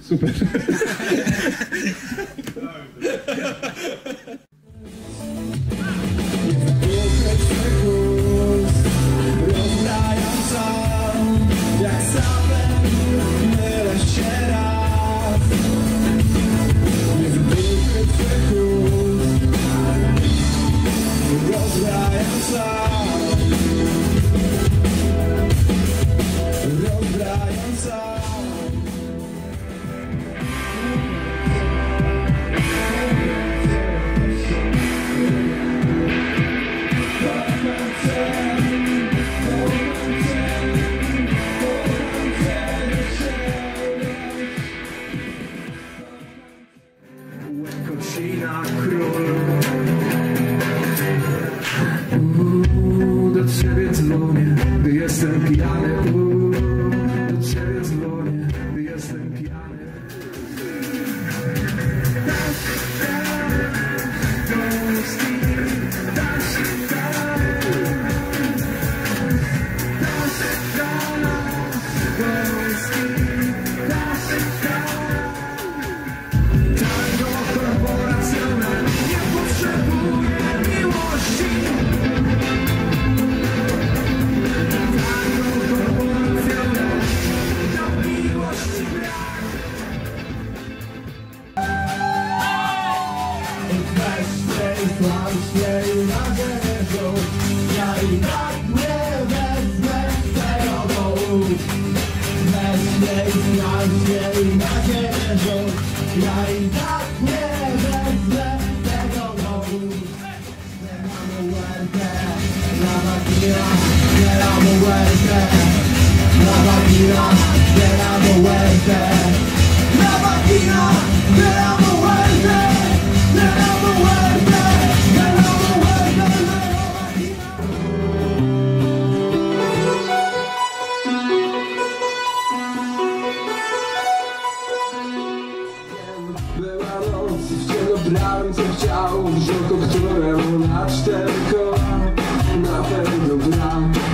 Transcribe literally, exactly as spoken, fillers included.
Super. Uuu, do ciebie dzwonię, gdy jestem pijany. Uuu, do ciebie dzwonię, gdy jestem pijany. Ja i tak nie wezmę tego dołu. Weźmie i znacznie i nadzieżą. Ja i tak nie wezmę tego dołu. Zbieramy łękę na wakira, zbieramy łękę na wakira, zbieramy łękę na wakira, zbieramy łękę, zbieramy łękę. Była noc i w ciemno brałem co chciał. Wziął któremu na cztery koła na pewno gram.